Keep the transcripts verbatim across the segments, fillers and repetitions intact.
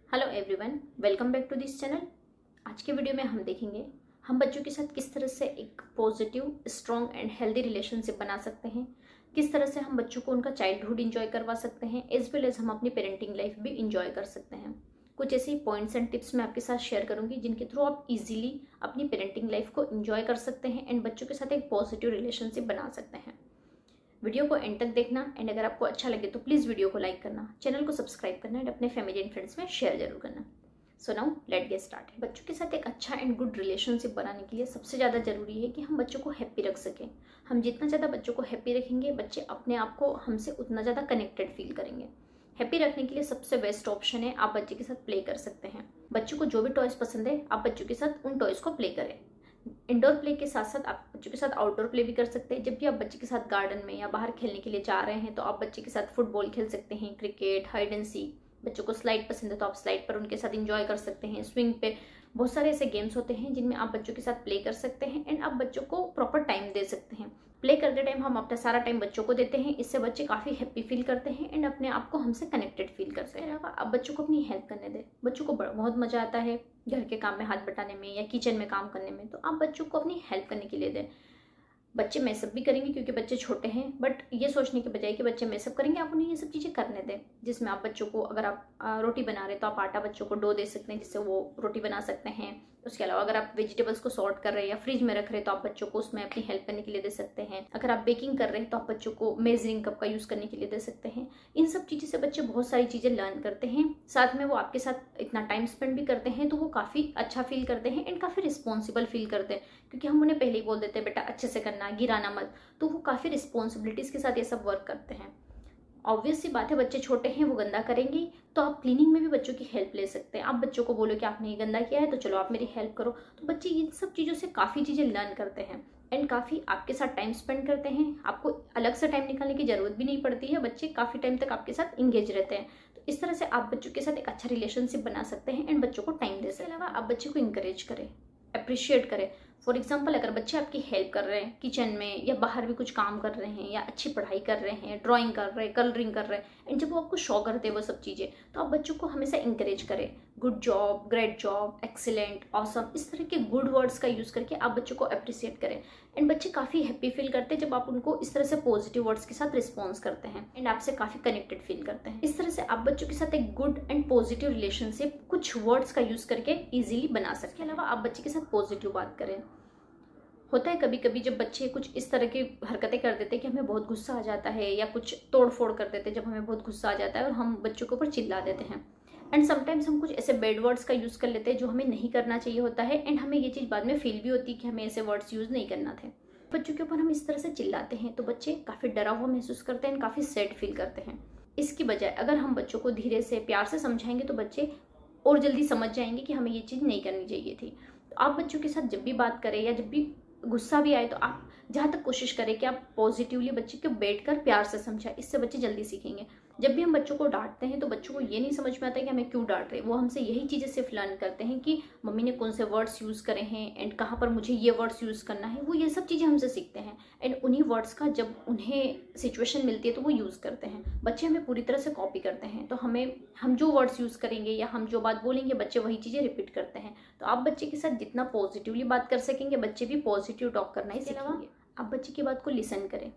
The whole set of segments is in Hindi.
Hello everyone, welcome back to this channel. आज के वीडियो में हम देखेंगे हम बच्चों के साथ किस तरह से एक positive, strong and healthy relationship बना सकते हैं, किस तरह से हम बच्चों को उनका चाइल्डहुड इंजॉय करवा सकते हैं, एज वेल एज हम अपनी पेरेंटिंग लाइफ भी इंजॉय कर सकते हैं। कुछ ऐसे पॉइंट्स एंड टिप्स मैं आपके साथ शेयर करूंगी जिनके थ्रू आप इजीली अपनी पेरेंटिंग लाइफ को इंजॉय कर सकते हैं एंड बच्चों के साथ एक पॉजिटिव रिलेशनशिप बना सकते हैं। वीडियो को एंड तक देखना एंड अगर आपको अच्छा लगे तो प्लीज़ वीडियो को लाइक करना, चैनल को सब्सक्राइब करना एंड अपने फैमिली एंड फ्रेंड्स में शेयर जरूर करना। So now let get start. बच्चों के साथ एक अच्छा एंड गुड रिलेशनशिप बनाने के लिए सबसे ज़्यादा जरूरी है कि हम बच्चों को हैप्पी रख सकें। हम जितना ज़्यादा बच्चों को हैप्पी रखेंगे, बच्चे अपने आप को हमसे उतना ज़्यादा कनेक्टेड फील करेंगे। हैप्पी रखने के लिए सबसे बेस्ट ऑप्शन है आप बच्चे के साथ प्ले कर सकते हैं। बच्चों को जो भी टॉयज पसंद है आप बच्चों के साथ उन टॉयज को प्ले करें। इंडोर प्ले के साथ साथ आप बच्चों के साथ आउटडोर प्ले भी कर सकते हैं। जब भी आप बच्चे के साथ गार्डन में या बाहर खेलने के लिए जा रहे हैं तो आप बच्चे के साथ फुटबॉल खेल सकते हैं, क्रिकेट, हाइड एंड सीक। बच्चों को स्लाइड पसंद है तो आप स्लाइड पर उनके साथ एंजॉय कर सकते हैं। स्विंग पे बहुत सारे ऐसे गेम्स होते हैं जिनमें आप बच्चों के साथ प्ले कर सकते हैं एंड आप बच्चों को प्रॉपर टाइम दे सकते हैं। प्ले करते टाइम हम अपना सारा टाइम बच्चों को देते हैं, इससे बच्चे काफ़ी हैप्पी फील करते हैं एंड अपने आप को हमसे कनेक्टेड फील करते हैं। आप बच्चों को अपनी हेल्प करने दें। बच्चों को बहुत मजा आता है घर के काम में हाथ बटाने में या किचन में काम करने में, तो आप बच्चों को अपनी हेल्प करने के लिए दें। बच्चे मैसअप भी करेंगे क्योंकि बच्चे छोटे हैं, बट ये सोचने के बजाय कि बच्चे मैसअप करेंगे, आप उन्हें ये सब चीज़ें करने दें जिसमें आप बच्चों को, अगर आप रोटी बना रहे हैं तो आप आटा बच्चों को डो दे सकते हैं जिससे वो रोटी बना सकते हैं। उसके अलावा अगर आप वेजिटेबल्स को सॉर्ट कर रहे हैं या फ्रिज में रख रहे हैं तो आप बच्चों को उसमें अपनी हेल्प करने के लिए दे सकते हैं। अगर आप बेकिंग कर रहे हैं तो आप बच्चों को मेजरिंग कप का यूज़ करने के लिए दे सकते हैं। इन सब चीज़ों से बच्चे बहुत सारी चीज़ें लर्न करते हैं, साथ में वो आपके साथ इतना टाइम स्पेंड भी करते हैं तो वो काफ़ी अच्छा फील करते हैं एंड काफ़ी रिस्पॉन्सिबल फील करते हैं क्योंकि हम उन्हें पहले ही बोल देते हैं बेटा अच्छे से करना, गिराना मत, तो वो काफ़ी रिस्पॉन्सिबिलिटीज़ के साथ ये सब वर्क करते हैं। ऑब्वियस सी बात है, बच्चे छोटे हैं, वो गंदा करेंगे तो आप क्लीनिंग में भी बच्चों की हेल्प ले सकते हैं। आप बच्चों को बोलो कि आपने ये गंदा किया है तो चलो आप मेरी हेल्प करो, तो बच्चे इन सब चीज़ों से काफ़ी चीज़ें लर्न करते हैं एंड काफ़ी आपके साथ टाइम स्पेंड करते हैं। आपको अलग से टाइम निकालने की जरूरत भी नहीं पड़ती है, बच्चे काफ़ी टाइम तक आपके साथ इंगेज रहते हैं। तो इस तरह से आप बच्चों के साथ एक अच्छा रिलेशनशिप बना सकते हैं एंड बच्चों को टाइम दे सकते हैं। इसके अलावा आप बच्चे को इंकरेज करें, अप्रिशिएट करें। फॉर एग्जाम्पल, अगर बच्चे आपकी हेल्प कर रहे हैं किचन में या बाहर भी कुछ काम कर रहे हैं या अच्छी पढ़ाई कर रहे हैं, ड्राइंग कर रहे हैं, कलरिंग कर रहे हैं, एंड जब वो आपको शो करते हैं वो सब चीज़ें, तो आप बच्चों को हमेशा इंकरेज करें। Good job, great job, excellent, awesome, इस तरह के गुड वर्ड्स का यूज़ करके आप बच्चों को अप्रिशिएट करें एंड बच्चे काफ़ी हैप्पी फील करते हैं जब आप उनको इस तरह से पॉजिटिव वर्ड्स के साथ रिस्पॉन्स करते हैं एंड आपसे काफ़ी कनेक्टेड फील करते हैं। इस तरह से आप बच्चों के साथ एक गुड एंड पॉजिटिव रिलेशनशिप कुछ वर्ड्स का यूज़ करके ईजिली बना सकते हैं। इसके अलावा आप बच्चे के साथ पॉजिटिव बात करें। होता है कभी कभी जब बच्चे कुछ इस तरह की हरकतें कर देते हैं कि हमें बहुत गुस्सा आ जाता है या कुछ तोड़ फोड़ कर देते हैं जब हमें बहुत गुस्सा आ जाता है और हम बच्चों के ऊपर चिल्ला देते हैं एंड समटाइम्स हम कुछ ऐसे बैड वर्ड्स का यूज़ कर लेते हैं जो हमें नहीं करना चाहिए होता है एंड हमें ये चीज़ बाद में फील भी होती है कि हमें ऐसे वर्ड्स यूज़ नहीं करना थे। बच्चों के ऊपर हम इस तरह से चिल्लाते हैं तो बच्चे काफ़ी डरा हुआ महसूस करते हैं, काफ़ी सैड फील करते हैं। इसकी बजाय अगर हम बच्चों को धीरे से प्यार से समझाएंगे तो बच्चे और जल्दी समझ जाएंगे कि हमें ये चीज़ नहीं करनी चाहिए थी। तो आप बच्चों के साथ जब भी बात करें या जब भी गुस्सा भी आए तो आप जहाँ तक कोशिश करें कि आप पॉजिटिवली बच्चे को बैठकर प्यार से समझाएं, इससे बच्चे जल्दी सीखेंगे। जब भी हम बच्चों को डांटते हैं तो बच्चों को ये नहीं समझ में आता कि हमें क्यों डांट रहे हैं, वो हमसे यही चीज़ें सिर्फ लर्न करते हैं कि मम्मी ने कौन से वर्ड्स यूज़ करे हैं एंड कहाँ पर मुझे ये वर्ड्स यूज़ करना है, वो ये सब चीज़ें हमसे सीखते हैं एंड उन्हीं वर्ड्स का जब उन्हें सिचुएशन मिलती है तो वो यूज़ करते हैं। बच्चे हमें पूरी तरह से कॉपी करते हैं, तो हमें हम जो वर्ड्स यूज़ करेंगे या हम जो बात बोलेंगे बच्चे वही चीज़ें रिपीट करते हैं। तो आप बच्चे के साथ जितना पॉजिटिवली बात कर सकेंगे बच्चे भी पॉजिटिव टॉक करना ही सीखेंगे। आप बच्चे की बात को लिसन करें।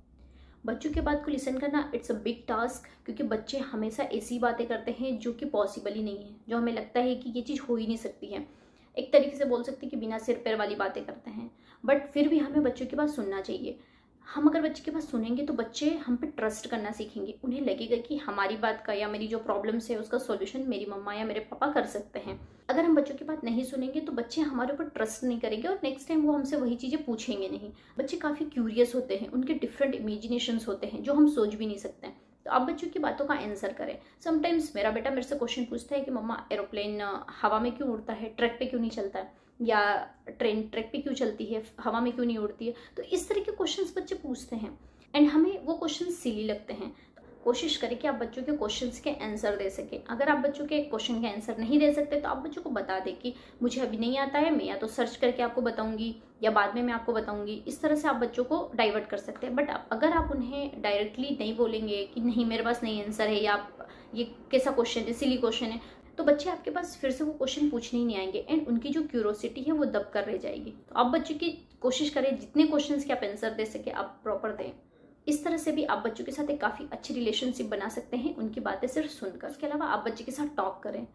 बच्चों की बात को लिसन करना इट्स अ बिग टास्क क्योंकि बच्चे हमेशा ऐसी बातें करते हैं जो कि पॉसिबल ही नहीं है, जो हमें लगता है कि ये चीज़ हो ही नहीं सकती है। एक तरीके से बोल सकते हैं कि बिना सिर पैर वाली बातें करते हैं, बट फिर भी हमें बच्चों की बात सुनना चाहिए। हम अगर बच्चे की बात सुनेंगे तो बच्चे हम पे ट्रस्ट करना सीखेंगे। उन्हें लगेगा कि हमारी बात का या मेरी जो प्रॉब्लम्स है उसका सॉल्यूशन मेरी मम्मा या मेरे पापा कर सकते हैं। अगर हम बच्चों की बात नहीं सुनेंगे तो बच्चे हमारे ऊपर ट्रस्ट नहीं करेंगे और नेक्स्ट टाइम वो हमसे वही चीज़ें पूछेंगे नहीं। बच्चे काफ़ी क्यूरियस होते हैं, उनके डिफरेंट इमेजिनेशंस होते हैं जो हम सोच भी नहीं सकते हैं। तो आप बच्चों की बातों का आंसर करें। समटाइम्स मेरा बेटा मेरे से क्वेश्चन पूछता है कि मम्मा एरोप्लेन हवा में क्यों उड़ता है, ट्रैक पे क्यों नहीं चलता है, या ट्रेन ट्रैक पे क्यों चलती है, हवा में क्यों नहीं उड़ती है। तो इस तरह के क्वेश्चंस बच्चे पूछते हैं एंड हमें वो क्वेश्चन सिली लगते हैं। कोशिश करें कि आप बच्चों के क्वेश्चंस के आंसर दे सकें। अगर आप बच्चों के क्वेश्चन के आंसर नहीं दे सकते तो आप बच्चों को बता दें कि मुझे अभी नहीं आता है, मैं या तो सर्च करके आपको बताऊंगी या बाद में मैं आपको बताऊंगी। इस तरह से आप बच्चों को डाइवर्ट कर सकते हैं। बट अगर आप उन्हें डायरेक्टली नहीं बोलेंगे कि नहीं मेरे पास नहीं आंसर है या आप ये कैसा क्वेश्चन है, सिली क्वेश्चन है, तो बच्चे आपके पास फिर से वो क्वेश्चन पूछने ही नहीं आएंगे एंड उनकी जो क्यूरोसिटी है वो दब कर रह जाएगी। तो आप बच्चों की कोशिश करें जितने क्वेश्चंस के आप आंसर दे सके आप प्रॉपर दें। इस तरह से भी आप बच्चों के साथ एक काफ़ी अच्छी रिलेशनशिप बना सकते हैं उनकी बातें सिर्फ सुनकर। उसके अलावा आप बच्चे के साथ टॉक करें।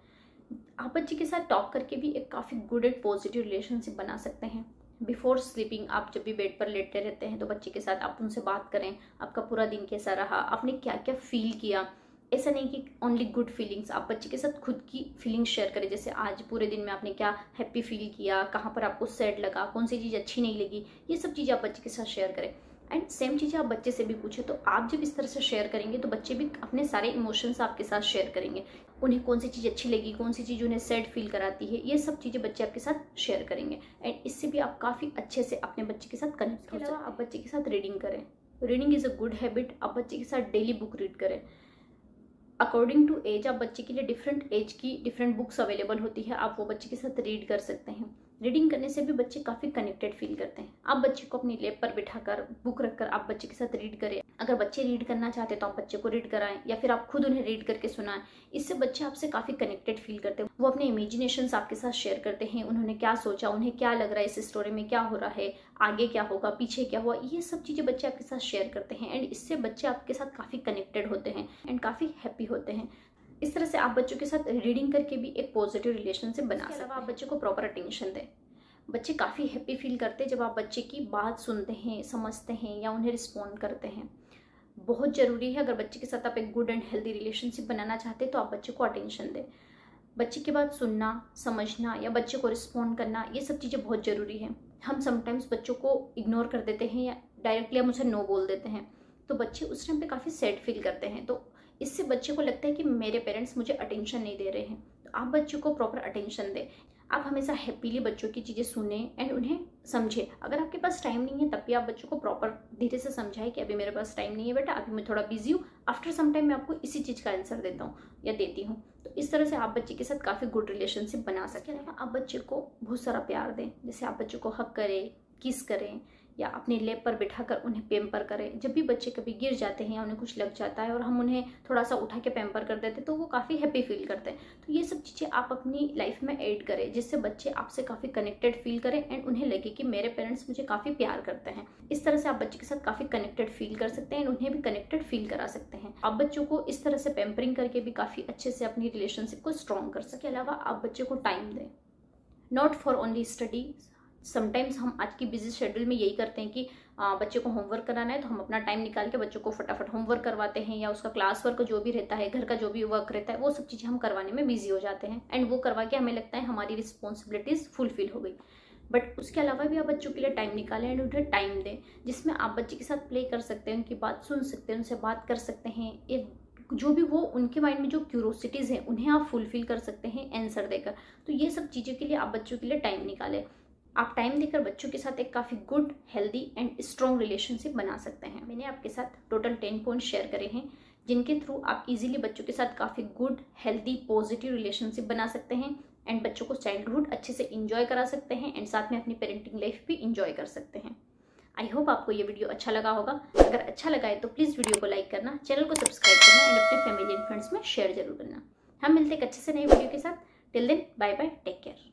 आप बच्चे के साथ टॉक करके भी एक काफ़ी गुड एंड पॉजिटिव रिलेशनशिप बना सकते हैं। बिफोर स्लीपिंग आप जब भी बेड पर लेटे रहते हैं तो बच्चे के साथ आप उनसे बात करें, आपका पूरा दिन कैसा रहा, आपने क्या क्या फील किया। ऐसा नहीं कि ओनली गुड फीलिंग्स, आप बच्चे के साथ खुद की फीलिंग्स शेयर करें। जैसे आज पूरे दिन में आपने क्या हैप्पी फील किया, कहाँ पर आपको सैड लगा, कौन सी चीज़ अच्छी नहीं लगी, ये सब चीज़ें आप बच्चे के साथ शेयर करें। एंड सेम चीज़ें आप बच्चे से भी पूछें। तो आप जब इस तरह से शेयर करेंगे तो बच्चे भी अपने सारे इमोशंस आपके साथ शेयर करेंगे। उन्हें कौन सी चीज़ अच्छी लगी, कौन सी चीज़ उन्हें सैड फील कराती है, ये सब चीज़ें बच्चे आपके साथ शेयर करेंगे एंड इससे भी आप काफ़ी अच्छे से अपने बच्चे के साथ कनेक्ट हो सकते हैं। आप बच्चे के साथ रीडिंग करें। Reading is a good habit. आप बच्चे के साथ डेली बुक रीड करें। अकॉर्डिंग टू एज आप बच्चे के लिए डिफरेंट एज की डिफरेंट बुक्स अवेलेबल होती है, आप वो बच्चे के साथ रीड कर सकते हैं। रीडिंग करने से भी बच्चे काफ़ी कनेक्टेड फील करते हैं। आप बच्चे को अपनी लैप पर बिठाकर बुक रखकर आप बच्चे के साथ रीड करें। अगर बच्चे रीड करना चाहते हैं तो आप बच्चे को रीड कराएं या फिर आप खुद उन्हें रीड करके सुनाएं। इससे बच्चे आपसे काफ़ी कनेक्टेड फील करते हैं। वो अपने इमेजिनेशंस आपके साथ शेयर करते हैं, उन्होंने क्या सोचा, उन्हें क्या लग रहा है इस स्टोरी में क्या हो रहा है, आगे क्या होगा, पीछे क्या हुआ, ये सब चीज़ें बच्चे आपके साथ शेयर करते हैं एंड इससे बच्चे आपके साथ काफ़ी कनेक्टेड होते हैं एंड काफ़ी हैप्पी होते हैं। इस तरह से आप बच्चों के साथ रीडिंग करके भी एक पॉजिटिव रिलेशनशिप बना सकते हैं। आप बच्चे को प्रॉपर अटेंशन दें। बच्चे काफ़ी हैप्पी फील करते हैं जब आप बच्चे की बात सुनते हैं, समझते हैं या उन्हें रिस्पॉन्ड करते हैं। बहुत ज़रूरी है अगर बच्चे के साथ आप एक गुड एंड हेल्दी रिलेशनशिप बनाना चाहते हैं तो आप बच्चे को अटेंशन दें। बच्चे की बात सुनना, समझना या बच्चे को रिस्पॉन्ड करना, ये सब चीज़ें बहुत ज़रूरी है। हम समटाइम्स बच्चों को इग्नोर कर देते हैं या डायरेक्टली हम उसे नो बोल देते हैं, तो बच्चे उस टाइम पे काफ़ी सैड फील करते हैं। तो इससे बच्चे को लगता है कि मेरे पेरेंट्स मुझे अटेंशन नहीं दे रहे हैं। तो आप बच्चों को प्रॉपर अटेंशन दें। आप हमेशा हैप्पीली बच्चों की चीज़ें सुने एंड उन्हें समझें। अगर आपके पास टाइम नहीं है तब भी आप बच्चों को प्रॉपर धीरे से समझाएं कि अभी मेरे पास टाइम नहीं है बेटा, अभी मैं थोड़ा बिजी हूँ, आफ्टर सम टाइम मैं आपको इसी चीज़ का आंसर देता हूँ या देती हूँ। तो इस तरह से आप बच्चे के साथ काफ़ी गुड रिलेशनशिप बना सकते हैं। आप बच्चे को बहुत सारा प्यार दें। जैसे आप बच्चों को हग करें, किस करें या अपने लैप पर बिठाकर उन्हें पैम्पर करें। जब भी बच्चे कभी गिर जाते हैं या उन्हें कुछ लग जाता है और हम उन्हें थोड़ा सा उठा के पैम्पर कर देते हैं तो वो काफ़ी हैप्पी फील करते हैं। तो ये सब चीज़ें आप अपनी लाइफ में ऐड करें जिससे बच्चे आपसे काफ़ी कनेक्टेड फील करें एंड उन्हें लगे कि मेरे पेरेंट्स मुझे काफ़ी प्यार करते हैं। इस तरह से आप बच्चे के साथ काफ़ी कनेक्टेड फील कर सकते हैं एंड उन्हें भी कनेक्टेड फील करा सकते हैं। आप बच्चों को इस तरह से पैम्परिंग करके भी काफ़ी अच्छे से अपनी रिलेशनशिप को स्ट्रॉन्ग कर सकते हैं। इसके अलावा आप बच्चे को टाइम दें, not for only study. Sometimes हम आज की बिजी शेड्यूल में यही करते हैं कि आ, बच्चे को होमवर्क कराना है तो हम अपना टाइम निकाल के बच्चों को फटाफट होमवर्क करवाते हैं या उसका क्लास वर्क जो भी रहता है, घर का जो भी वर्क रहता है, वो सब चीज़ें हम करवाने में बिजी हो जाते हैं एंड वो करवा के हमें लगता है हमारी रिस्पॉन्सिबिलिटीज़ फुलफिल हो गई। बट उसके अलावा भी आप बच्चों के लिए टाइम निकालें एंड उन्हें टाइम दें जिसमें आप बच्चे के साथ प्ले कर सकते हैं, उनकी बात सुन सकते हैं, उनसे बात कर सकते हैं। एक जो भी वो उनके माइंड में जो क्यूरोसिटीज़ हैं उन्हें आप फुलफिल कर सकते हैं आंसर देकर। तो ये सब चीज़ों के लिए आप बच्चों के लिए टाइम निकालें। आप टाइम देकर बच्चों के साथ एक काफ़ी good, healthy and strong relationship बना सकते हैं। मैंने आपके साथ टोटल टेन पॉइंट शेयर करे हैं जिनके थ्रू आप इजीली बच्चों के साथ काफ़ी गुड, हेल्दी, पॉजिटिव रिलेशनशिप बना सकते हैं एंड बच्चों को चाइल्डहुड अच्छे से इंजॉय करा सकते हैं एंड साथ में अपनी पेरेंटिंग लाइफ भी इंजॉय कर सकते हैं। आई होप आपको ये वीडियो अच्छा लगा होगा। अगर अच्छा लगा है तो प्लीज़ वीडियो को लाइक करना, चैनल को सब्सक्राइब करना एंड अपने फैमिली एंड फ्रेंड्स में शेयर जरूर करना। हम मिलते हैं एक अच्छे से नए वीडियो के साथ। Till then, bye bye, take care.